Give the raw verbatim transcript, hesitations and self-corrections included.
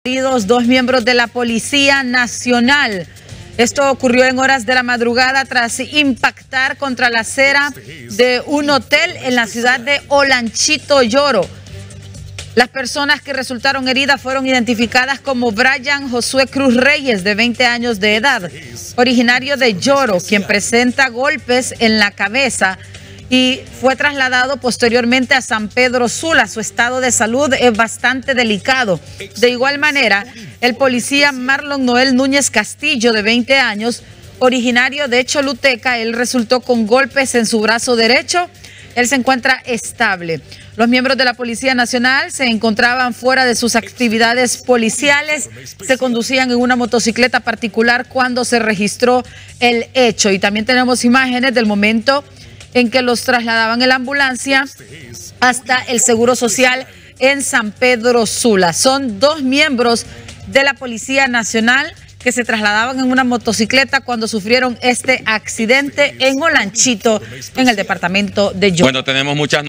Heridos dos miembros de la Policía Nacional. Esto ocurrió en horas de la madrugada tras impactar contra la acera de un hotel en la ciudad de Olanchito, Yoro. Las personas que resultaron heridas fueron identificadas como Brian Josué Cruz Reyes, de veinte años de edad, originario de Yoro, quien presenta golpes en la cabeza y fue trasladado posteriormente a San Pedro Sula. Su estado de salud es bastante delicado. De igual manera, el policía Marlon Noel Núñez Castillo, de veinte años, originario de Choluteca, él resultó con golpes en su brazo derecho. Él se encuentra estable. Los miembros de la Policía Nacional se encontraban fuera de sus actividades policiales. Se conducían en una motocicleta particular cuando se registró el hecho. Y también tenemos imágenes del momento en que los trasladaban en la ambulancia hasta el Seguro Social en San Pedro Sula. Son dos miembros de la Policía Nacional que se trasladaban en una motocicleta cuando sufrieron este accidente en Olanchito, en el departamento de Yoro. Bueno, tenemos muchas